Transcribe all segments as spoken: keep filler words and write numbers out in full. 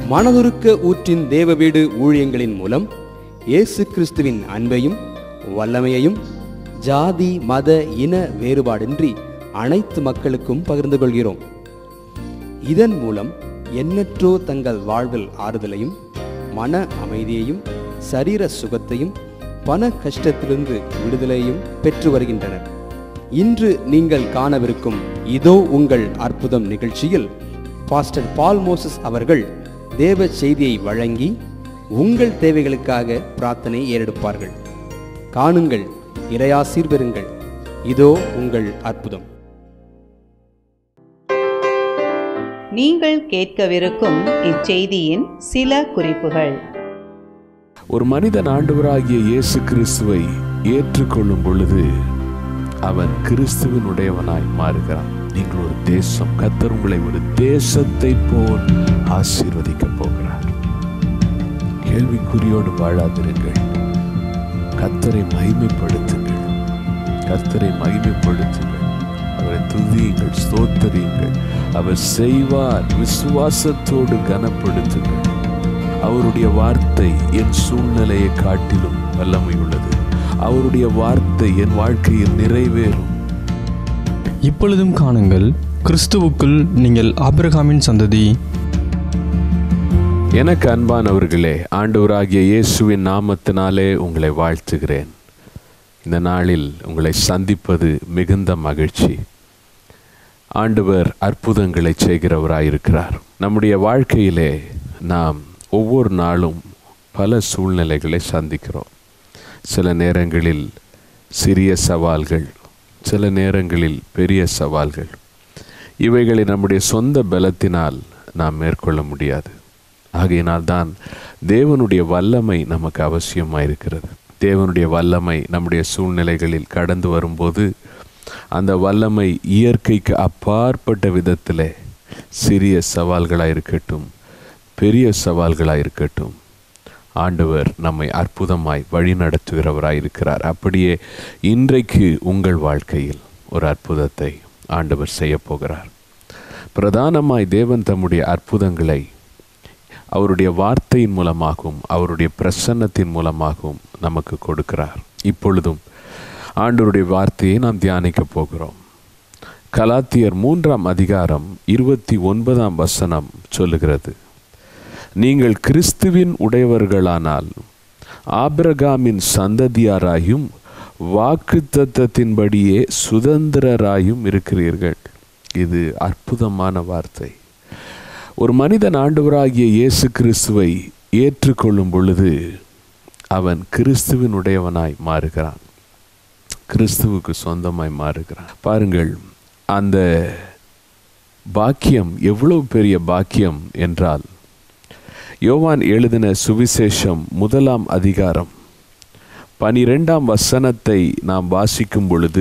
மனதுருக்க ஊற்றின் தேவ வீடு ஊழியங்களின் மூலம் இயேசு கிறிஸ்துவின் அன்பையும் வல்லமையையும் ஜாதி மத இன வேறுபாடின்றி அனைத்து மக்களுக்கும் பகிர்ந்து கொள்கிறோம். இதன் மூலம் எண்ணற்றோர் தங்கள் வாழ்வில் ஆறுதலையும் மன அமைதியையும் சரீர சுகத்தையும் பண கஷ்டத்திலிருந்து விடுதலையும் பெற்று வருகின்றனர். இன்று நீங்கள் காணவிருக்கும் இதோ உங்கள் அற்புதம் நிகழ்ச்சியில் பாஸ்டர் பால் மோசஸ் அவர்கள் தேவ செய்தியை வழங்கி உங்கள் தேவைகளுக்காக பிரார்த்தனை ஏறெடுப்பார்கள். காணுங்கள், இறையாசீர் பெறுங்கள். இதோ உங்கள் அற்புதம். நீங்கள் கேட்கவிருக்கும் இச்செய்தியின் சில குறிப்புகள். ஒரு மனிதன் ஆண்டவராகிய இயேசு கிறிஸ்துவை ஏற்றுக்கொள்ளும் பொழுது அவன் கிறிஸ்துவின் உடையவனாய் மாறுகிறான். நீங்கள் ஒரு தேசம், கர்த்தர் உங்களை ஒரு தேசத்தை போல் ஆசீர்வதிக்க போகிறார். கேள்விக்குறியோடு வாழாதிருங்கள். கர்த்தரை மகிமைப்படுத்துங்கள். கர்த்தரை மகிமைப்படுத்துங்கள். அவரை துதியுங்கள், ஸ்தோத்தரியுங்கள். அவர் செய்வார். விசுவாசத்தோடு கனப்படுத்துங்கள். அவருடைய வார்த்தை என் சூழ்நிலையை காட்டிலும் வல்லமை உள்ளது. அவருடைய வார்த்தை என் வாழ்க்கையில் நிறைவேறும். இப்பொழுதும் காணுங்கள், கிறிஸ்துவுக்குள் நீங்கள் ஆபிரகாமின் சந்ததி. எனக்கு அன்பானவர்களே, ஆண்டவராகிய இயேசுவின் நாமத்தினாலே உங்களை வாழ்த்துகிறேன். இந்த நாளில் உங்களை சந்திப்பது மிகுந்த மகிழ்ச்சி. ஆண்டவர் அற்புதங்களை செய்கிறவராயிருக்கிறார். நம்முடைய வாழ்க்கையிலே நாம் ஒவ்வொரு நாளும் பல சூழ்நிலைகளை சந்திக்கிறோம். சில நேரங்களில் சிறிய சவால்கள், சில நேரங்களில் பெரிய சவால்கள். இவைகளை நம்முடைய சொந்த பலத்தினால் நாம் மேற்கொள்ள முடியாது. ஆகையினால் தான் தேவனுடைய வல்லமை நமக்கு அவசியமாயிருக்கிறது. தேவனுடைய வல்லமை நம்முடைய சூழ்நிலைகளில் கடந்து வரும்போது அந்த வல்லமை இயற்கைக்கு அப்பாற்பட்ட விதத்தில் சிறிய சவால்களாக இருக்கட்டும், பெரிய சவால்களாக இருக்கட்டும், ஆண்டவர் நம்மை அற்புதமாய் வழி நடத்துகிறவராயிருக்கிறார். அப்படியே இன்றைக்கு உங்கள் வாழ்க்கையில் ஒரு அற்புதத்தை ஆண்டவர் செய்ய போகிறார். பிரதானமாய் தேவன் தம்முடைய அற்புதங்களை அவருடைய வார்த்தையின் மூலமாகவும் அவருடைய பிரசன்னத்தின் மூலமாகவும் நமக்கு கொடுக்கிறார். இப்பொழுதும் ஆண்டவருடைய வார்த்தையை நாம் தியானிக்க போகிறோம். கலாத்தியர் மூன்றாம் அதிகாரம் இருபத்தி ஒன்பதாம் வசனம் சொல்லுகிறது, நீங்கள் கிறிஸ்துவின் உடையவர்களானால் ஆபிரகாமின் சந்ததியாராயும் வாக்குத்தத்தத்தின்படியே சுதந்திரராயும் இருக்கிறீர்கள். இது அற்புதமான வார்த்தை. ஒரு மனிதன் ஆண்டவராகிய இயேசு கிறிஸ்துவை ஏற்றுக்கொள்ளும் பொழுது அவன் கிறிஸ்துவின் உடையவனாய் மாறுகிறான். கிறிஸ்துவுக்கு சொந்தமாய் மாறுகிறான். பாருங்கள், அந்த பாக்கியம் எவ்வளவு பெரிய பாக்கியம் என்றால், யோவான் எழுதின சுவிசேஷம் முதலாம் அதிகாரம் பனிரெண்டாம் வசனத்தை நாம் வாசிக்கும் பொழுது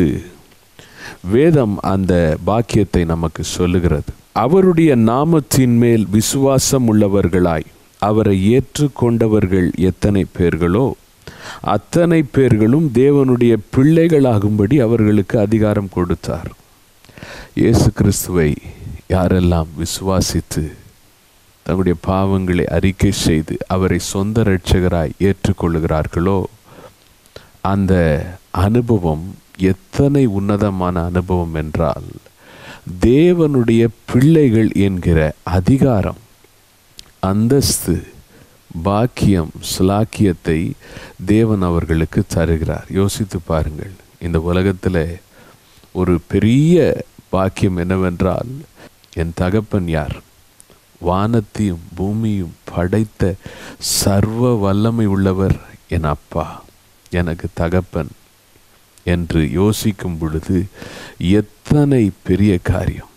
வேதம் அந்த பாக்கியத்தை நமக்கு சொல்லுகிறது. அவருடைய நாமத்தின் மேல் விசுவாசம் உள்ளவர்களாய் அவரை ஏற்றுக்கொண்டவர்கள் எத்தனை பேர்களோ அத்தனை பேர்களும் தேவனுடைய பிள்ளைகளாகும்படி அவர்களுக்கு அதிகாரம் கொடுத்தார். இயேசு கிறிஸ்துவை யாரெல்லாம் விசுவாசித்து தங்களுடைய பாவங்களை அறிக்கை செய்து அவரை சொந்த இரட்சகராய் ஏற்றுக்கொள்ளுகிறார்களோ அந்த அனுபவம் எத்தனை உன்னதமான அனுபவம் என்றால், தேவனுடைய பிள்ளைகள் என்கிற அதிகாரம், அந்தஸ்து, பாக்கியம், ஸ்லாக்கியத்தை தேவன் அவர்களுக்கு தருகிறார். யோசித்து பாருங்கள். இந்த உலகத்தில் ஒரு பெரிய பாக்கியம் என்னவென்றால், என் தகப்பன் யார்? வானத்தையும் பூமியும் படைத்த சர்வ வல்லமை உள்ளவர் என் அப்பா, எனக்கு தகப்பன் என்று யோசிக்கும் பொழுது எத்தனை பெரிய காரியம்.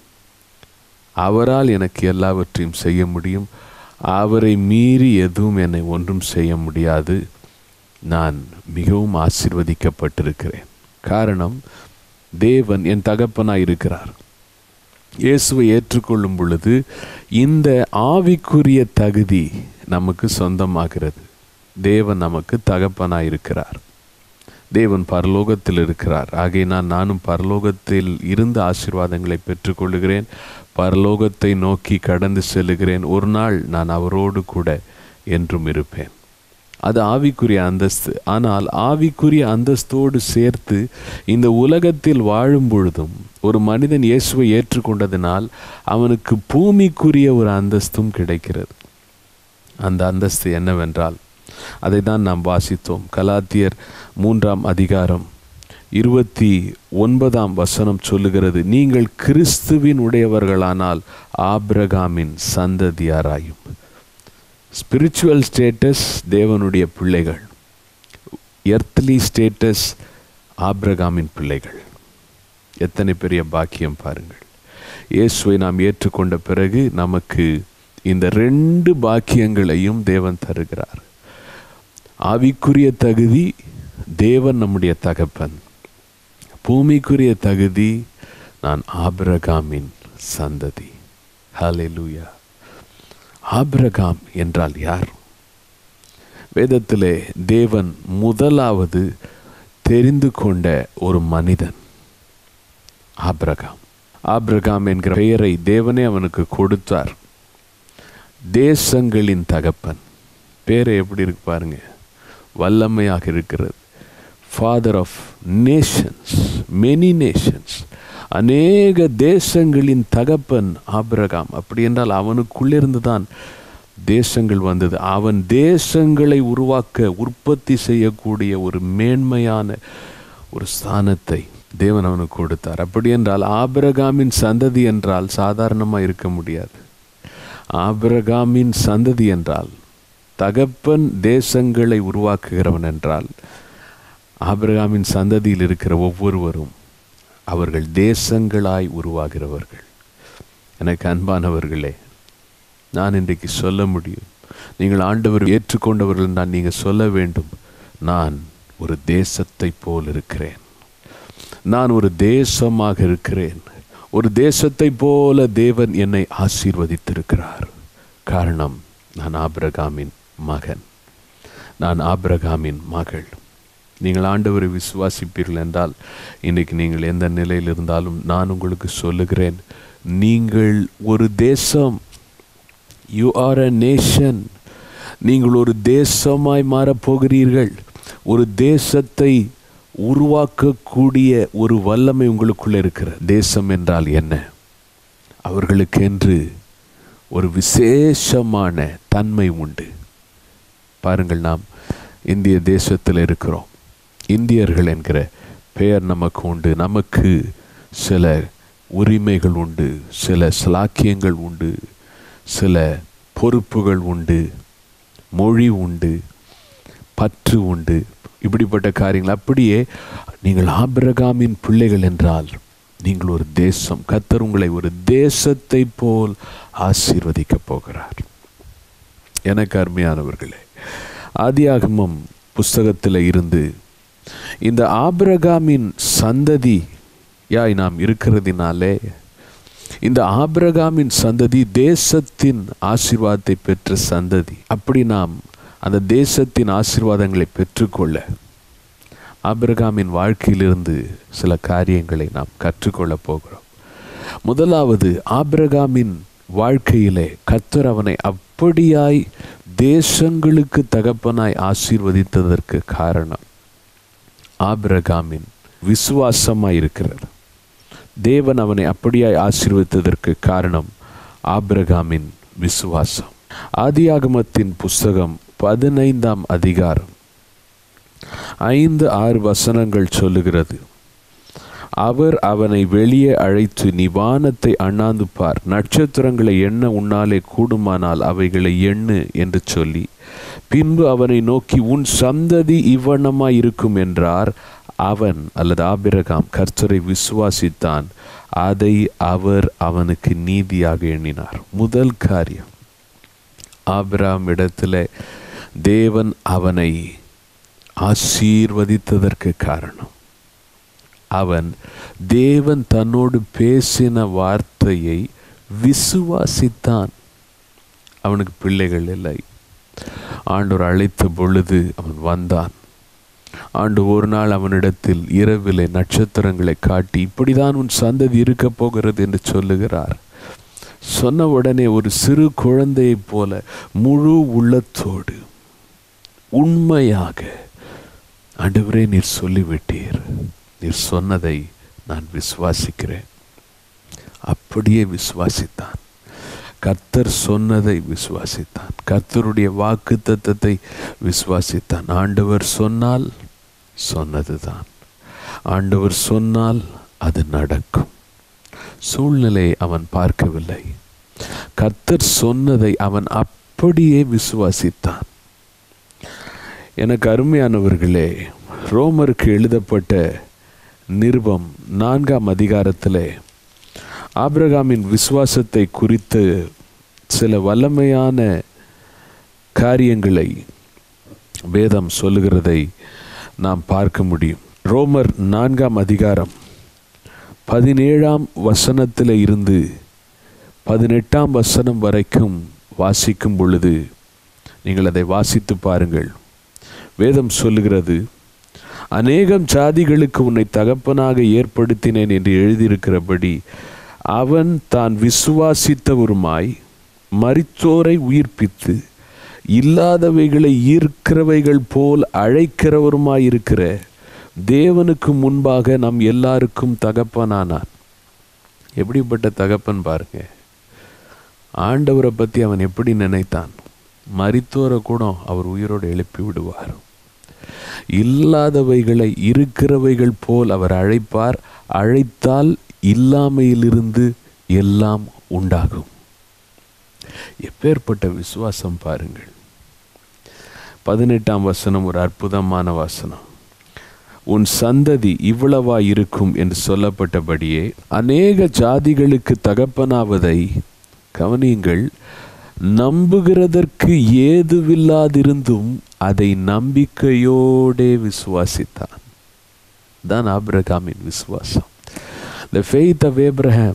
அவரால் எனக்கு எல்லாவற்றையும் செய்ய முடியும். அவரை மீறி எதுவும் என்னை ஒன்றும் செய்ய முடியாது. நான் மிகவும் ஆசீர்வதிக்கப்பட்டிருக்கிறேன். காரணம், தேவன் என் தகப்பனாய் இருக்கிறார். இயேசுவை ஏற்றுக்கொள்ளும் பொழுது இந்த ஆவிக்குரிய தகுதி நமக்கு சொந்தமாகிறது. தேவன் நமக்கு தகப்பனாய் இருக்கிறார். தேவன் பரலோகத்தில் இருக்கிறார். ஆகையினால் நானும் பரலோகத்தில் இருந்து ஆசீர்வாதங்களை பெற்றுக்கொள்கிறேன். பரலோகத்தை நோக்கி கடந்து செல்லுகிறேன். ஒரு நாள் நான் அவரோடு கூட என்றும் இருப்பேன். அது ஆவிக்குரிய அந்தஸ்து. ஆனால் ஆவிக்குரிய அந்தஸ்தோடு சேர்த்து இந்த உலகத்தில் வாழும் பொழுதும் ஒரு மனிதன் இயேசுவை ஏற்றுக்கொண்டதினால் அவனுக்கு பூமிக்குரிய ஒரு அந்தஸ்தும் கிடைக்கிறது. அந்த அந்தஸ்து என்னவென்றால் அதை தான் நாம் வாசித்தோம். கலாத்தியர் மூன்றாம் அதிகாரம் இருபத்தி ஒன்பதாம் வசனம் சொல்லுகிறது, நீங்கள் கிறிஸ்துவின் உடையவர்களானால் ஆபிரகாமின் சந்ததியாராயும். ஸ்பிரிச்சுவல் ஸ்டேட்டஸ் தேவனுடைய பிள்ளைகள், எர்த்லி ஸ்டேட்டஸ் ஆபிரகாமின் பிள்ளைகள். எத்தனை பெரிய பாக்கியம் பாருங்கள். இயேசுவை நாம் ஏற்றுக்கொண்ட பிறகு நமக்கு இந்த ரெண்டு பாக்கியங்களையும் தேவன் தருகிறார். ஆவிக்குரிய தகுதி, தேவன் நம்முடைய தகப்பன். பூமிக்குரிய தகுதி, நான் ஆபிரகாமின் சந்ததி. ஹல்லேலூயா. ஆபிரகாம் என்றால் யார்? வேதத்திலே தேவன் முதலாவது தெரிந்து கொண்ட ஒரு மனிதன் ஆபிரகாம். ஆபிரகாம் என்கிற பெயரை தேவனே அவனுக்கு கொடுத்தார். தேசங்களின் தகப்பன். பேரை எப்படி இருக்கு பாருங்க, வல்லமையாக இருக்கிறது. Father of nations, many nations, அநேக தேசங்களின் தகப்பன் ஆபிரகாம். அப்படி என்றால் அவனுக்குள்ளிருந்து தான் தேசங்கள் வந்தது. அவன் தேசங்களை உருவாக்க உற்பத்தி செய்யக்கூடிய ஒரு மேன்மையான ஒரு ஸ்தானத்தை தேவன் அவனுக்கு கொடுத்தார். அப்படி என்றால் ஆபிரகாமின் சந்ததி என்றால் சாதாரணமாக இருக்க முடியாது. ஆபிரகாமின் சந்ததி என்றால், தகப்பன் தேசங்களை உருவாக்குகிறவன் என்றால், ஆபிரகாமின் சந்ததியில் இருக்கிற ஒவ்வொருவரும் அவர்கள் தேசங்களாய் உருவாகிறவர்கள். எனக்கு அன்பானவர்களே, நான் இன்றைக்கு சொல்ல முடியும், நீங்கள் ஆண்டவர் ஏற்றுக்கொண்டவர்கள் தான் நீங்கள் சொல்ல வேண்டும், நான் ஒரு தேசத்தை போல் இருக்கிறேன், நான் ஒரு தேசமாக இருக்கிறேன். ஒரு தேசத்தை போல தேவன் என்னை ஆசீர்வதித்திருக்கிறார். காரணம், நான் ஆபிரகாமின் மகன், நான் ஆபிரகாமின் மகள். நீங்கள் ஆண்டவரை விசுவாசிப்பீர்கள் என்றால், இன்றைக்கு நீங்கள் எந்த நிலையில் இருந்தாலும் நான் உங்களுக்கு சொல்லுகிறேன், நீங்கள் ஒரு தேசம். You are a nation. நீங்கள் ஒரு தேசமாய் மாறப்போகிறீர்கள். ஒரு தேசத்தை உருவாக்கக்கூடிய ஒரு வல்லமை உங்களுக்குள்ளே இருக்கிற. தேசம் என்றால் என்ன? அவர்களுக்கென்று ஒரு விசேஷமான தன்மை உண்டு. பாருங்கள், நாம் இந்திய தேசத்தில் இருக்கிறோம். இந்தியர்கள் என்கிற பெயர் நமக்கு உண்டு. நமக்கு சில உரிமைகள் உண்டு, சில சலாக்கியங்கள் உண்டு, சில பொறுப்புகள் உண்டு, மொழி உண்டு, பற்று உண்டு, இப்படிப்பட்ட காரியங்கள். அப்படியே நீங்கள் ஆபிரகாமின் பிள்ளைகள் என்றால் நீங்கள் ஒரு தேசம். கர்த்தர் உங்களை ஒரு தேசத்தை போல் ஆசீர்வதிக்கப் போகிறார். எனக்கு அருமையானவர்களே, ஆதியாகமம் புஸ்தகத்தில் இருந்து இந்த ஆபிரகாமின் சந்ததி யாய் நாம் இருக்கிறதினாலே, இந்த ஆபிரகாமின் சந்ததி தேசத்தின் ஆசீர்வாதத்தை பெற்ற சந்ததி. அப்படி நாம் அந்த தேசத்தின் ஆசீர்வாதங்களை பெற்றுக்கொள்ள ஆபிரகாமின் வாழ்க்கையிலிருந்து சில காரியங்களை நாம் கற்றுக்கொள்ள போகிறோம். முதலாவது, ஆபிரகாமின் வாழ்க்கையிலே கர்த்தர் அவனை அப்படியாய் தேசங்களுக்கு தகப்பனாய் ஆசீர்வதித்ததற்கு காரணம் ஆபிரகாமின் விசுவாசமாய் இருக்கிறது. தேவன் அவனை அப்படியாய் ஆசீர்வதித்ததற்கு காரணம் ஆபிரகாமின் விசுவாசம். ஆதியாகமத்தின் புஸ்தகம் பதினைந்தாம் அதிகாரம் ஐந்து ஆறு வசனங்கள் சொல்லுகிறது, அவர் அவனை வெளியே அழைத்து, நீ வானத்தை அண்ணாந்து பார், நட்சத்திரங்களை எண்ண உன்னாலே கூடுமானால் அவைகளை எண்ணு என்று சொல்லி, பின்பு அவனை நோக்கி, உன் சந்ததி இவ்வண்ணமாய் இருக்கும் என்றார். அவன் அல்லது ஆபிரகாம் கர்த்தரை விசுவாசித்தான், அதை அவர் அவனுக்கு நீதியாக எண்ணினார். முதல் காரியம், ஆபிரகாம் இடத்துல தேவன் அவனை ஆசீர்வதித்ததற்கு காரணம், அவன் தேவன் தன்னோடு பேசின வார்த்தையை விசுவாசித்தான். அவனுக்கு பிள்ளைகள் இல்லை. ஆண்டவர் அழைத்த பொழுது அவன் வந்தான். ஆண்டு ஒரு நாள் அவனிடத்தில் இரவிலே நட்சத்திரங்களை காட்டி இப்படிதான் உன் சந்ததி இருக்க போகிறது என்று சொல்லுகிறார். சொன்ன உடனே ஒரு சிறு குழந்தையைப் போல முழு உள்ளத்தோடு உண்மையாக, ஆண்டவரே நீர் சொல்லிவிட்டீர், நீர் சொன்னதை நான் விசுவாசிக்கிறேன். அப்படியே விசுவாசித்தான். கர்த்தர் சொன்னதை விசுவாசித்தான். கர்த்தருடைய வாக்கு தத்தத்தை விசுவாசித்தான். ஆண்டவர் சொன்னால் சொன்னதுதான். ஆண்டவர் சொன்னால் அது நடக்கும். சூழ்நிலையை அவன் பார்க்கவில்லை. கர்த்தர் சொன்னதை அவன் அப்படியே விசுவாசித்தான். எனக்கு அருமையானவர்களே, ரோமருக்கு எழுதப்பட்ட நிருபம் நான்காம் அதிகாரத்திலே ஆபிரகாமின் விசுவாசத்தை குறித்து சில வல்லமையான காரியங்களை வேதம் சொல்லுகிறதை நாம் பார்க்க முடியும். ரோமர் நான்காம் அதிகாரம் பதினேழாம் வசனத்தில் இருந்து பதினெட்டாம் வசனம் வரைக்கும் வாசிக்கும் பொழுது நீங்கள் அதை வாசித்து பாருங்கள். வேதம் சொல்லுகிறது, அநேகம் ஜாதிகளுக்கு உன்னை தகப்பனாக ஏற்படுத்தினேன் என்று எழுதியிருக்கிறபடி அவன் தான் விசுவாசித்தவருமாய் மரித்தோரை உயிர்ப்பித்து இல்லாதவைகளை ஈர்க்கிறவைகள் போல் அழைக்கிறவருமாய் இருக்கிற தேவனுக்கு முன்பாக நம் எல்லாருக்கும் தகப்பனானான். எப்படிப்பட்ட தகப்பன் பாருங்க. ஆண்டவரை பற்றி அவன் எப்படி நினைத்தான்? மரித்தோரை கூட அவர் உயிரோடு எழுப்பி விடுவார். இல்லாதவைகளை இருக்கிறவைகள் போல் அவர் அழைப்பார். அழைத்தால் இல்லாமையிலிருந்து எல்லாம் உண்டாகும். எப்பேற்பட்ட விசுவாசம் பாருங்கள். பதினெட்டாம் வசனம் ஒரு அற்புதமான வசனம். உன் சந்ததி இவ்வளவா இருக்கும் என்று சொல்லப்பட்டபடியே அநேக ஜாதிகளுக்கு தகப்பனாவதை கவனியுங்கள், நம்புகிறதற்கு ஏதுவில்லாதிருந்தும் அதை நம்பிக்கையோடே விசுவாசித்தான். தான் ஆபிரகாமின் விசுவாசம். The faith of Abraham.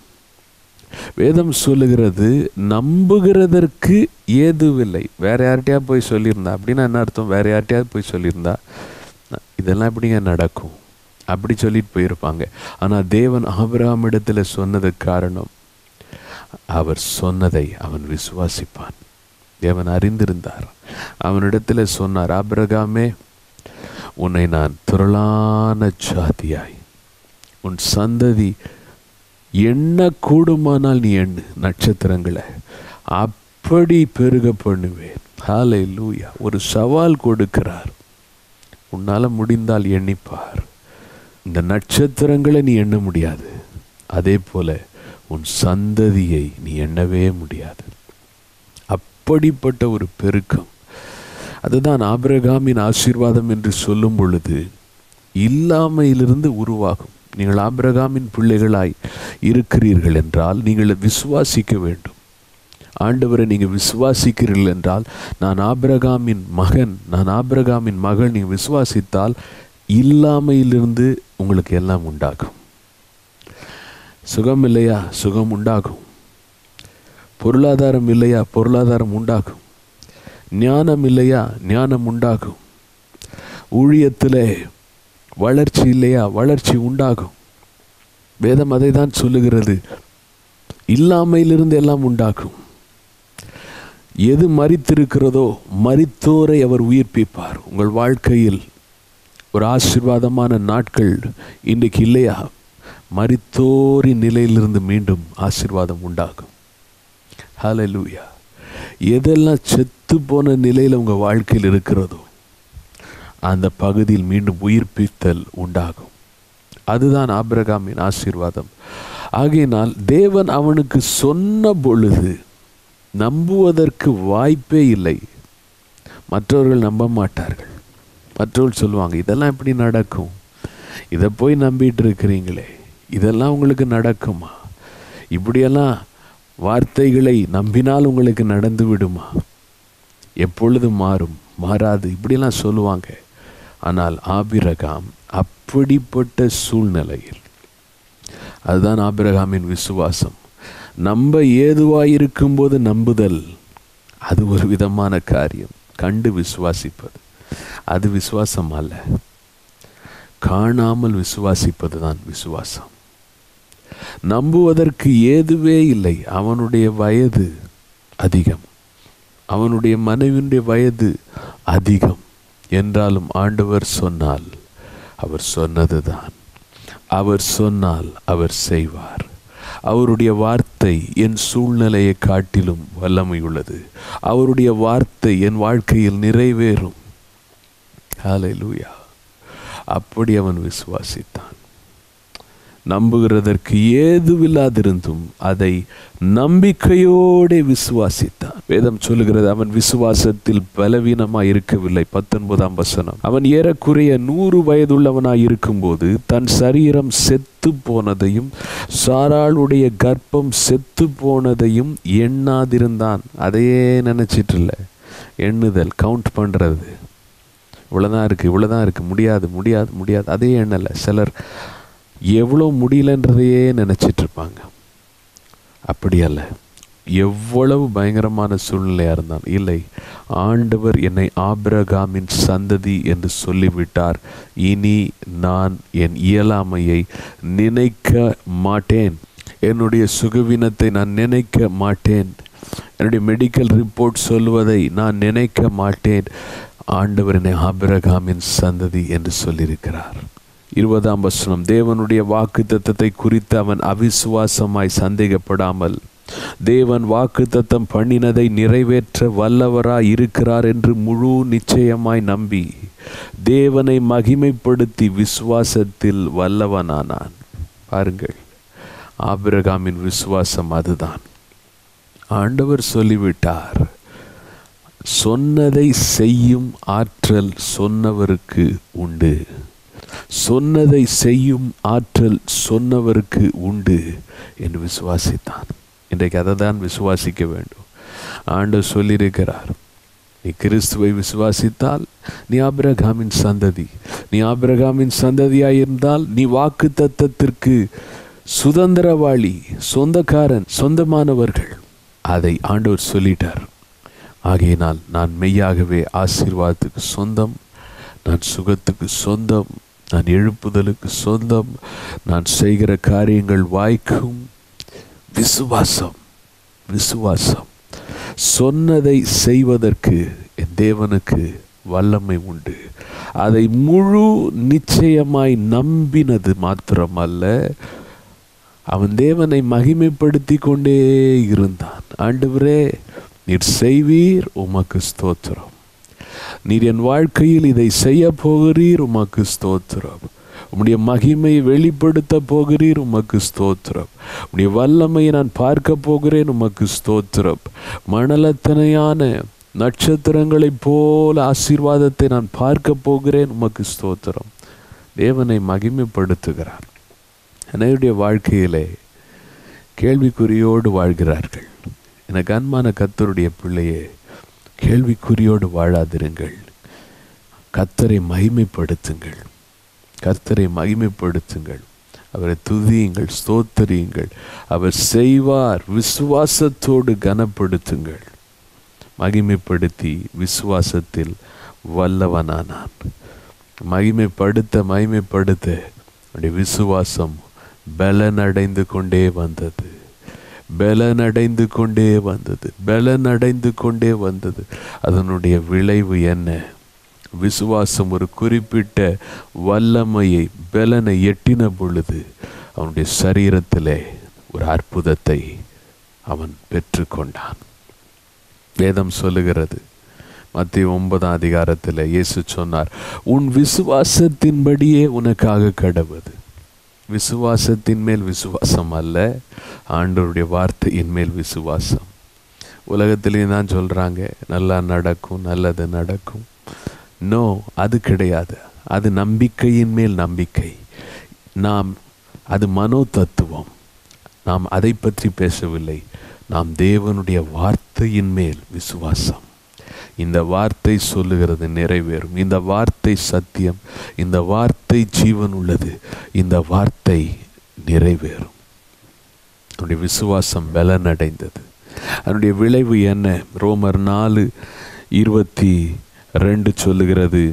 வேதம் சொல்லுகிறது, நம்புகிறதற்கு ஏதுவில்லை. வேற யார்கிட்டயா போய் சொல்லியிருந்தா அப்படின்னா என்ன அர்த்தம்? வேற யார்கிட்டயாவது போய் சொல்லியிருந்தா இதெல்லாம் எப்படிங்க நடக்கும் அப்படி சொல்லிட்டு போயிருப்பாங்க. ஆனால் தேவன் ஆபிரகாம் இடத்துல சொன்னது காரணம், அவர் சொன்னதை அவன் விசுவாசிப்பான். தேவன் அறிந்திருந்தார். அவனிடத்துல சொன்னார், ஆபிரகாமே, உன்னை நான் திரளான ஜாதியாய் உன் சந்ததி எண்ண கூடுமானால் நீ எண்ணு நட்சத்திரங்களை, அப்படி பெருக பண்ணுவேன். ஹல்லேலூயா. ஒரு சவால் கொடுக்கிறார். உன்னால முடிந்தால் எண்ணிப்பார். இந்த நட்சத்திரங்களை நீ எண்ண முடியாது, அதே போல உன் சந்ததியை நீ எண்ணவே முடியாது. அப்படிப்பட்ட ஒரு பெருக்கம். அதுதான் ஆபிரகாமின் ஆசீர்வாதம் என்று சொல்லும் பொழுது இல்லாமையிலிருந்து உருவாகும். நீங்கள் ஆபிரகாமின் பிள்ளைகளாய் இருக்கிறீர்கள் என்றால் நீங்கள் விசுவாசிக்க வேண்டும். ஆண்டவரை நீங்கள் விசுவாசிக்கிறீர்கள் என்றால், நான் ஆபிரகாமின் மகன், நான் ஆபிரகாமின் மகள், நீங்கள் விசுவாசித்தால் இல்லாமையிலிருந்து உங்களுக்கு எல்லாம் உண்டாகும். சுகம் இல்லையா? சுகம் உண்டாகும். பொருளாதாரம் இல்லையா? பொருளாதாரம் உண்டாகும். ஞானம் இல்லையா? ஞானம் உண்டாகும். ஊழியத்தில் வளர்ச்சி இல்லையா? வளர்ச்சி உண்டாகும். வேதம் அதை தான் சொல்லுகிறது. இல்லாமையிலிருந்து எல்லாம் உண்டாகும். எது மரித்திருக்கிறதோ மரித்தோரை அவர் உயிர்ப்பிப்பார். உங்கள் வாழ்க்கையில் ஒரு ஆசீர்வாதமான நாட்கள் இன்றைக்கு இல்லையா? மரித்தோரின் நிலையிலிருந்து மீண்டும் ஆசீர்வாதம் உண்டாகும். ஹல்லேலூயா. எதெல்லாம் செத்து போன நிலையில் உங்கள் வாழ்க்கையில் இருக்கிறதோ அந்த பகுதியில் மீண்டும் உயிர்ப்பித்தல் உண்டாகும். அதுதான் ஆபிரகாமின் ஆசீர்வாதம். ஆகையினால் தேவன் அவனுக்கு சொன்ன பொழுது நம்புவதற்கு வாய்ப்பே இல்லை. மற்றவர்கள் நம்ப மாட்டார்கள். மற்றவர்கள் சொல்லுவாங்க, இதெல்லாம் எப்படி நடக்கும்? இதை போய் நம்பிட்டு இருக்கிறீங்களே, இதெல்லாம் உங்களுக்கு நடக்குமா? இப்படியெல்லாம் வார்த்தைகளை நம்பினால் உங்களுக்கு நடந்து விடுமா? எப்பொழுது மாறும்? மாறாது, இப்படியெல்லாம் சொல்லுவாங்க. ஆனால் ஆபிரகாம் அப்படிப்பட்ட சூழ்நிலையில், அதுதான் ஆபிரகாமின் விசுவாசம். நம்ப ஏதுவாயிருக்கும் போது நம்புதல், அது ஒரு விதமான காரியம். கண்டு விசுவாசிப்பது. அது விசுவாசம் அல்ல. காணாமல் விசுவாசிப்பது தான் விசுவாசம். நம்புவதற்கு ஏதுவே இல்லை. அவனுடைய வயது அதிகம், அவனுடைய மனைவியுடைய வயது அதிகம் என்றாலும் ஆண்டவர் சொன்னால் அவர் சொன்னதுதான். அவர் சொன்னால் அவர் செய்வார். அவருடைய வார்த்தை என் சூழ்நிலையை காட்டிலும் வல்லமை உள்ளது. அவருடைய வார்த்தை என் வாழ்க்கையில் நிறைவேறும். ஹல்லேலூயா. அப்படி அவன் விசுவாசித்தான். நம்புகிறதற்கு ஏதுவில்லாதிருந்தும் அதை நம்பிக்கையோடு விசுவாசித்தான். வேதம் சொல்லுகிறது, அவன் விசுவாசத்தில் பலவீனமாய் இருக்கவில்லை. பத்தொன்பதாம் வசனம், அவன் ஏறக்குறைய நூறு வயதுள்ளவனாய் இருக்கும்போது தன் சரீரம் செத்து போனதையும் சாராளுடைய கர்ப்பம் செத்து போனதையும் எண்ணாதிருந்தான். அதையே நினைச்சிட்டு இல்லை, எண்ணுதல், கவுண்ட் பண்றது, இவ்வளவுதான் இருக்கு, இவ்வளவுதான் இருக்கு, முடியாது முடியாது முடியாது, அதே எண்ணலை. சிலர் எவ்வளோ முடியலன்றதையே நினச்சிட்டு இருப்பாங்க. அப்படி அல்ல. எவ்வளவு பயங்கரமான சூழ்நிலையாக இருந்தான், இல்லை, ஆண்டவர் என்னை ஆபிரகாமின் சந்ததி என்று சொல்லிவிட்டார், இனி நான் என் இயலாமையை நினைக்க மாட்டேன், என்னுடைய சுகவீனத்தை நான் நினைக்க மாட்டேன், என்னுடைய மெடிக்கல் ரிப்போர்ட் சொல்வதை நான் நினைக்க மாட்டேன். ஆண்டவர் என்னை ஆபிரகாமின் சந்ததி என்று சொல்லியிருக்கிறார். இருபதாம் வசனம், தேவனுடைய வாக்குத்தத்தத்தை குறித்து அவன் அவிசுவாசமாய் சந்தேகப்படாமல் தேவன் வாக்குத்தத்தம் பண்ணினதை நிறைவேற்ற வல்லவராய் இருக்கிறார் என்று முழு நிச்சயமாய் நம்பி தேவனை மகிமைப்படுத்தி விசுவாசத்தில் வல்லவனானான். பாருங்கள், ஆபிரகாமின் விசுவாசம் அதுதான். ஆண்டவர் சொல்லிவிட்டார். சொன்னதை செய்யும் ஆற்றல் சொன்னவருக்கு உண்டு. சொன்னதை செய்யும் ஆற்றல் சொன்னவருக்கு உண்டு என்று விசுவாசித்தான். இன்றைக்கு அதை தான் விசுவாசிக்க வேண்டும். ஆண்டவர் சொல்லியிருக்கிறார், நீ கிறிஸ்துவை விசுவாசித்தால் நீ ஆபிரகாமின் சந்ததி. நீ ஆபிரகாமின் சந்ததியாயிருந்தால் நீ வாக்கு தத்தத்திற்கு சுதந்திரவாளி, சொந்தக்காரன், சொந்தமானவர்கள். அதை ஆண்டவர் சொல்லிட்டார். ஆகையினால் நான் மெய்யாகவே ஆசீர்வாதத்துக்கு சொந்தம், நான் சுகத்துக்கு சொந்தம், நான் எழுப்புதலுக்கு சொந்தம், நான் செய்கிற காரியங்கள் வாய்க்கும். விசுவாசம், விசுவாசம். சொன்னதை செய்வதற்கு என் தேவனுக்கு வல்லமை உண்டு. அதை முழு நிச்சயமாய் நம்பினது மாத்திரமல்ல, அவன் தேவனை மகிமைப்படுத்தி கொண்டே இருந்தான். ஆண்டவரே, நீர் செய்வீர், உமக்கு ஸ்தோத்திரம். நீர் என் வாழ்க்கையில் இதை செய்ய போகிறீர், உமக்கு ஸ்தோத்திரம். உம்முடைய மகிமையை வெளிப்படுத்த போகிறீர், உமக்கு ஸ்தோத்திரம். உம்முடைய வல்லமையை நான் பார்க்க போகிறேன், உமக்கு ஸ்தோத்திரம். மணலத்தனையான நட்சத்திரங்களைப் போல ஆசீர்வாதத்தை நான் பார்க்க போகிறேன், உமக்கு ஸ்தோத்திரம். தேவனை மகிமைப்படுத்துகிறார். என்னுடைய வாழ்க்கையிலே கேள்விக்குறியோடு வாழ்கிறார்கள். எனக்கு அன்பான கர்த்தருடைய பிள்ளையே, கேள்விக்குறியோடு வாழாதிருங்கள். கர்த்தரை மகிமைப்படுத்துங்கள், கர்த்தரை மகிமைப்படுத்துங்கள். அவரை துதியுங்கள், ஸ்தோத்தரியுங்கள். அவர் செய்வார். விசுவாசத்தோடு கனப்படுத்துங்கள். மகிமைப்படுத்தி விசுவாசத்தில் வல்லவனானான். மகிமைப்படுத்த மகிமைப்படுத்த அவருடைய விசுவாசம் பலனடைந்து கொண்டே வந்தது, பலனடைந்து கொண்டே வந்தது, பலனடைந்து கொண்டே வந்தது. அதனுடைய விளைவு என்ன? விசுவாசம் ஒரு குறிப்பிட்ட வல்லமையை, பலனை எட்டின பொழுது அவனுடைய சரீரத்திலே ஒரு அற்புதத்தை அவன் பெற்றுக்கொண்டான். வேதம் சொல்லுகிறது, மத்திய ஒன்பதாம் அதிகாரத்தில் இயேசு சொன்னார், உன் விசுவாசத்தின்படியே உனக்காக கடவுது. விசுவாசத்தின் மேல் விசுவாசம் அல்ல, ஆண்டவருடைய வார்த்தையின் மேல் விசுவாசம். உலகத்திலேயும் தான் சொல்கிறாங்க, நல்லா நடக்கும், நல்லது நடக்கும். நோ, அது கிடையாது. அது நம்பிக்கையின் மேல் நம்பிக்கை. நாம் அது மனோ தத்துவம். நாம் அதை பற்றி பேசவில்லை. நாம் தேவனுடைய வார்த்தையின் மேல் விசுவாசம். இந்த வார்த்தை சொல்லுகிறது நிறைவேறும். இந்த வார்த்தை சத்தியம். இந்த வார்த்தை ஜீவன் உள்ளது. இந்த வார்த்தை நிறைவேறும். அவனுடைய விசுவாசம் பலனடைந்தது. அதனுடைய விளைவு என்ன? ரோமர் நாலு இருபத்தி ரெண்டு சொல்லுகிறது,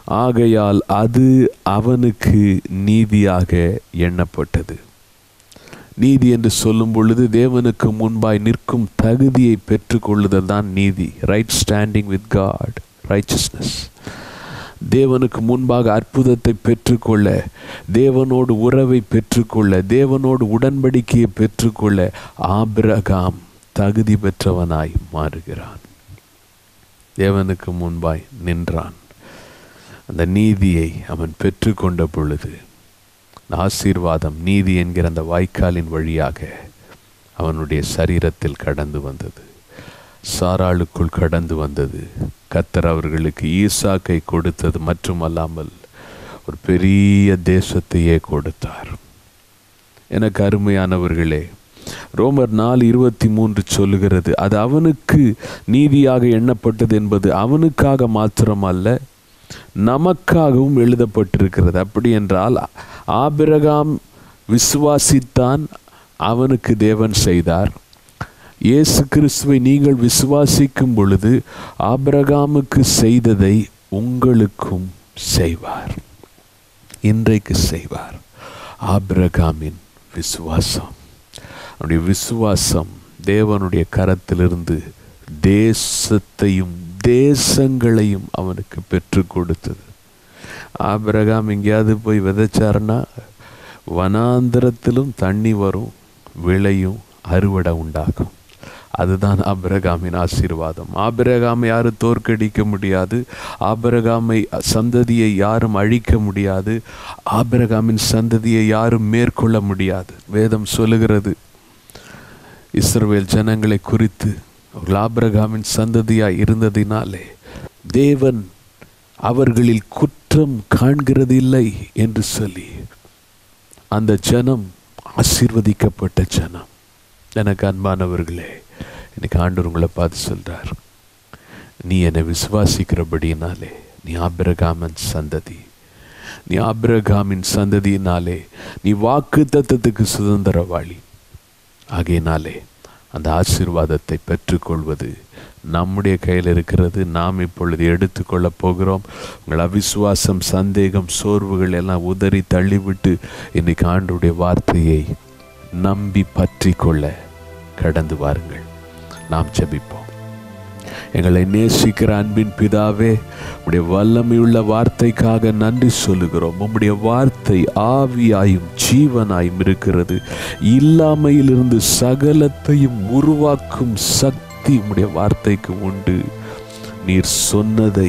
ஆகையால் அது அவனுக்கு நீதியாக எண்ணப்பட்டது. நீதி என்று சொல்லும் பொழுது தேவனுக்கு முன்பாய் நிற்கும் தகுதியை பெற்றுக்கொள்ளுதல் தான் நீதி. Right standing with God, righteousness. தேவனுக்கு முன்பாக அற்புதத்தை பெற்றுக்கொள்ள, தேவனோடு உறவை பெற்றுக்கொள்ள, தேவனோடு உடன்படிக்கையை பெற்றுக்கொள்ள ஆபிரகாம் தகுதி பெற்றவனாய் மாறுகிறான். தேவனுக்கு முன்பாய் நின்றான். அந்த நீதியை அவன் பெற்றுக்கொண்ட பொழுது ஆசீர்வாதம் நீதி என்கிற அந்த வாய்க்காலின் வழியாக அவனுடைய சரீரத்தில் கடந்து வந்தது, சாராளுக்குள் கடந்து வந்தது. கர்த்தர் அவர்களுக்கு ஈசாக்கை கொடுத்தது மட்டுமல்லாமல் ஒரு பெரிய தேசத்தையே கொடுத்தார். எனக்கு அருமையானவர்களே, ரோமர் நாலு இருபத்தி மூன்று சொல்லுகிறது, அது அவனுக்கு நீதியாக எண்ணப்பட்டது என்பது அவனுக்காக மாத்திரமல்ல, நமக்காகவும் எழுதப்பட்டிருக்கிறது. அப்படி என்றால் ஆபிரகாம் விசுவாசித்தான், அவனுக்கு தேவன் செய்தார். இயேசு கிறிஸ்துவை நீங்கள் விசுவாசிக்கும் பொழுது ஆபிரகாமுக்கு செய்ததை உங்களுக்கும் செய்வார், இன்றைக்கு செய்வார். ஆபிரகாமின் விசுவாசம், அவனுடைய விசுவாசம் தேவனுடைய கரத்திலிருந்து தேசத்தையும் தேசங்களையும் அவனுக்கு பெற்று கொடுத்தது. ஆபிரகாம் எங்கேயாவது போய் விதைச்சார்னா வனாந்திரத்திலும் தண்ணி வரும், விளையும், அறுவடை உண்டாகும். அதுதான் ஆபிரகாமின் ஆசீர்வாதம். ஆபிரகாமை யாரும் தோற்கடிக்க முடியாது, ஆபிரகாமை சந்ததியை யாரும் அழிக்க முடியாது, ஆபிரகாமின் சந்ததியை யாரும் மேற்கொள்ள முடியாது. வேதம் சொல்லுகிறது, இஸ்ரவேல் ஜனங்களை குறித்து அவர்கள் ஆபிரகாமின் சந்ததியாய் இருந்ததினாலே தேவன் அவர்களில் குற்றம் காண்கிறது இல்லை என்று சொல்லி அந்த ஜனம் ஆசீர்வதிக்கப்பட்ட ஜனம். எனக்கு அன்பானவர்களே, எனக்கு ஆண்டவர் உங்களை பார்த்து சொல்றார், நீ என்னை விசுவாசிக்கிறபடியினாலே நீ ஆபிரகாமின் சந்ததி, நீ ஆபிரகாமின் சந்ததியினாலே நீ வாக்கு தத்தத்துக்கு சுதந்திரவாளி. ஆகையினாலே அந்த ஆசீர்வாதத்தை பெற்றுக்கொள்வது நம்முடைய கையில் இருக்கிறது. நாம் இப்பொழுது எடுத்துக்கொள்ளப் போகிறோம். உங்கள் அவிசுவாசம், சந்தேகம், சோர்வுகள் எல்லாம் உதறி தள்ளிவிட்டு இன்னைக்கு ஆண்டவருடைய வார்த்தையை நம்பி பற்றி கொள்ள கடந்து வாருங்கள். நாம் ஜெபிப்போம். எங்களை நேசிக்கிற அன்பின் பிதாவே, உம்முடைய வல்லமையுள்ள வார்த்தைக்காக நன்றி சொல்லுகிறோம். உம்முடைய வார்த்தை ஆவியாயும் ஜீவனாயும் இருக்கிறது. இல்லாமையிலிருந்து சகலத்தையும் உருவாக்கும் சக்தி உம்முடைய வார்த்தைக்கு உண்டு. நீர் சொன்னதை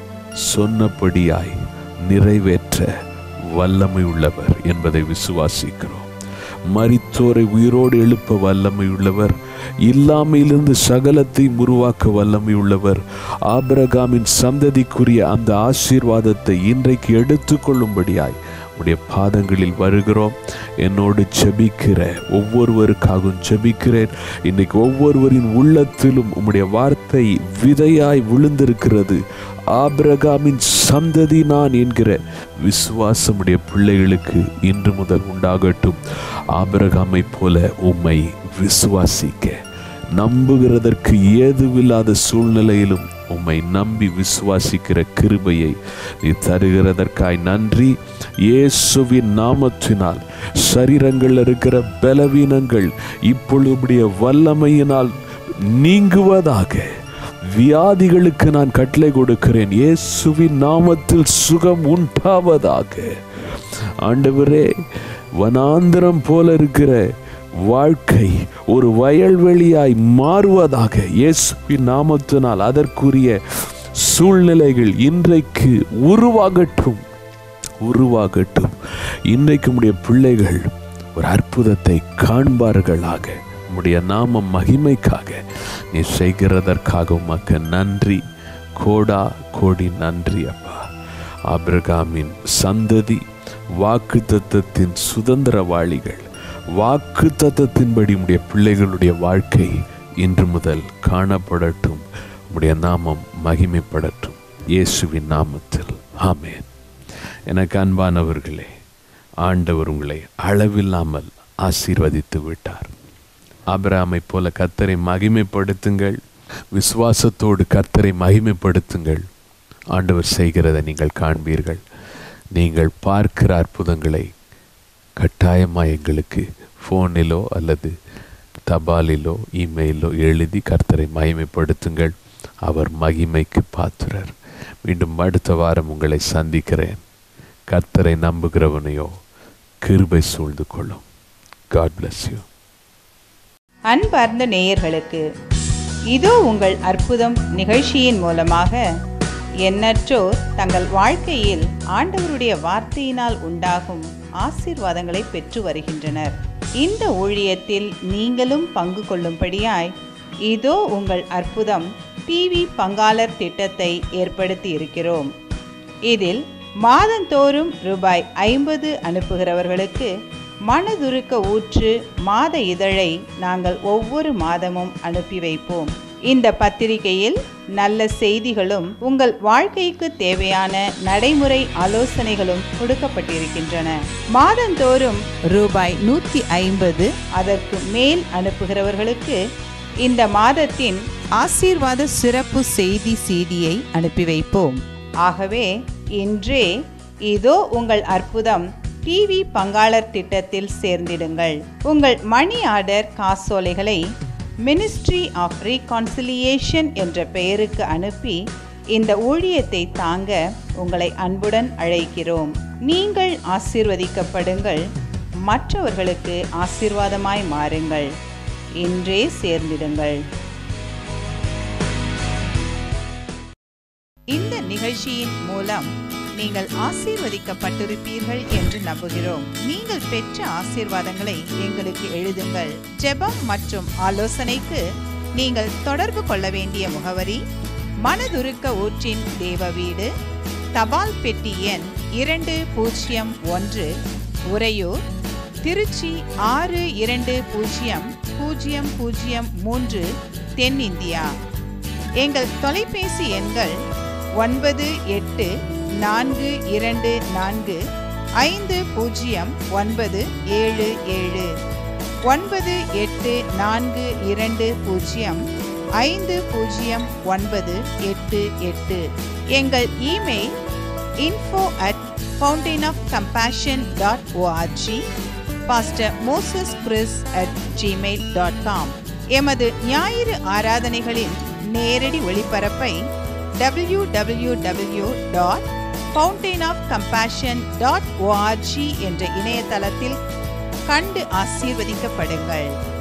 சொன்னபடியாய் நிறைவேற்ற வல்லமை உள்ளவர் என்பதை விசுவாசிக்கிறோம். மரித்தோரை உயிரோடு எழுப்ப வல்லமை உள்ளவர், இல்லாமையிலிருந்து சகலத்தை உருவாக்க வல்லமை உள்ளவர். ஆபிரகாமின் சந்ததிக்குரிய அந்த ஆசீர்வாதத்தை இன்றைக்கு எடுத்துக்கொள்ளும்படியாய் உடைய பாதங்களில் வருகிறோம். என்னோடு ஜெபிக்கிற ஒவ்வொருவருக்காகவும் ஜெபிக்கிறேன். இன்னைக்கு ஒவ்வொருவரின் உள்ளத்திலும் உம்முடைய வார்த்தை விதையாய் விழுந்திருக்கிறது. ஆபிரகாமின் சந்ததி நான் என்கிற விசுவாசமுடைய பிள்ளைகளுக்கு இன்று முதல் உண்டாகட்டும். ஆபிரகாமை போல உம்மை விசுவாசிக்க, நம்புகிறதற்கு ஏதுவில்லாத சூழ்நிலையிலும் உம்மை நம்பி விசுவாசிக்கிற கிருபையை நீ தருகிறதற்காய் நன்றி. இயேசுவின் நாமத்தினால் சரீரங்கள் இருக்கிற பலவீனங்கள் இப்பொழுது வல்லமையினால் நீங்குவதாக. வியாதிகளுக்கு நான் கட்டளை கொடுக்கிறேன், இயேசுவின் நாமத்தில் சுகம் உண்டாவதாக. ஆண்டவரே, வனாந்திரம் போல இருக்கிற வாழ்க்கை ஒரு வயல்வெளியாய் மாறுவதாக. இயேசுவின் நாமத்தினால் அதற்குரிய சூழ்நிலைகள் இன்றைக்கு உருவாகட்டும் உருவாகட்டும் இன்றைக்கு உம்முடைய பிள்ளைகள் ஒரு அற்புதத்தை காண்பார்களாக. உம்முடைய நாமம் மகிமைக்காக நீ செய்கிறதற்காக உமக்கு நன்றி, கோடா கோடி நன்றி அப்பா. ஆபிரகாமின் சந்ததி வாக்கு தத்தத்தின் சுதந்திரவாளிகள். வாக்கு தத்தத்தின்படி உம்முடைய பிள்ளைகளுடைய வாழ்க்கை இன்று முதல் காணப்படட்டும். உம்முடைய நாமம் மகிமைப்படட்டும். இயேசுவின் நாமத்தில் ஆமென். எனக்கு அன்பானவர்களே, ஆண்டவர் உங்களை அளவில்லாமல் ஆசீர்வதித்து விட்டார். ஆபிரகாமை போல கர்த்தரை மகிமைப்படுத்துங்கள். விசுவாசத்தோடு கர்த்தரை மகிமைப்படுத்துங்கள். ஆண்டவர் செய்கிறதை நீங்கள் காண்பீர்கள். நீங்கள் பார்க்கிற அற்புதங்களை கட்டாயமாக எங்களுக்கு ஃபோனிலோ அல்லது தபாலிலோ இமெயிலோ எழுதி கர்த்தரை மகிமைப்படுத்துங்கள். அவர் மகிமைக்கு பாத்திரர். மீண்டும் அடுத்த வாரம் உங்களை சந்திக்கிறேன். கர்த்தரை நம்புகிறவனையோ கிருபை சூழ்ந்து கொள்ளும். God bless you. அன்பார்ந்த நேயர்களுக்கு இதோ உங்கள் அற்புதம் நிகழ்ச்சியின் மூலமாக எண்ணற்றோர் தங்கள் வாழ்க்கையில் ஆண்டவருடைய வார்த்தையினால் உண்டாகும் ஆசீர்வாதங்களை பெற்று வருகின்றனர். இந்த ஊழியத்தில் நீங்களும் பங்கு கொள்ளும்படியாய் இதோ உங்கள் அற்புதம் டிவி பங்காளர் திட்டத்தை ஏற்படுத்தி இருக்கிறோம். இதில் மாதந்தோறும் ரூபாய் ஐம்பது அனுப்புகிறவர்களுக்கு மனதுருக்க ஊற்று மாத இதழை நாங்கள் ஒவ்வொரு மாதமும் அனுப்பி வைப்போம். இந்த பத்திரிகையில் நல்ல செய்திகளும் உங்கள் வாழ்க்கைக்கு தேவையான நடைமுறை ஆலோசனைகளும் கொடுக்கப்பட்டிருக்கின்றன. மாதந்தோறும் ரூபாய் நூற்றி ஐம்பது அதற்கு மேல் அனுப்புகிறவர்களுக்கு இந்த மாதத்தின் ஆசீர்வாத சிறப்பு செய்தி சீடியை அனுப்பி வைப்போம். ஆகவே இன்றே இதோ உங்கள் அற்புதம் டிவி பங்காளர் திட்டத்தில் சேர்ந்திடுங்கள். உங்கள் மணி ஆர்டர் காசோலைகளை மினிஸ்ட்ரி ஆஃப் ரீகான்சிலியேஷன் என்ற பெயருக்கு அனுப்பி இந்த ஊழியத்தை தாங்க உங்களை அன்புடன் அழைக்கிறோம். நீங்கள் ஆசீர்வதிக்கப்படுங்கள், மற்றவர்களுக்கு ஆசீர்வாதமாய் மாறுங்கள். இன்றே சேர்ந்திடுங்கள். இந்த நிகழ்ச்சியின் மூலம் நீங்கள் ஆசீர்வதிக்கப்பட்டிருப்பீர்கள் என்று நம்புகிறோம். நீங்கள் பெற்ற ஆசீர்வாதங்களை எங்களுக்கு எழுதுங்கள். ஜெபம் மற்றும் ஆலோசனைக்கு நீங்கள் தொடர்பு கொள்ள வேண்டிய முகவரி மனதுருக்க ஊற்றின் தேவ வீடு, தபால் பெட்டி எண் இரண்டு பூஜ்ஜியம் ஒன்று, உறையூர், திருச்சி ஆறு இரண்டு பூஜ்ஜியம் பூஜ்ஜியம் பூஜ்ஜியம் மூன்று, தென்னிந்தியா. எங்கள் தொலைபேசி எண்கள் ஒன்பது எட்டு நான்கு இரண்டு நான்கு ஐந்து பூஜ்ஜியம் ஒன்பது ஏழு ஏழு, ஒன்பது எட்டு நான்கு இரண்டு பூஜ்ஜியம் ஐந்து பூஜ்ஜியம் ஒன்பது எட்டு எட்டு. எங்கள் email info at fountain of compassion dot org, pastor moses chris at gmail dot com. எமது ஞாயிறு ஆராதனைகளின் நேரடி ஒளிபரப்பை W W W dot fountain of compassion dot ORG என்ற இணையதளத்தில் கண்டு ஆசீர்வதிக்கப்படுங்கள்.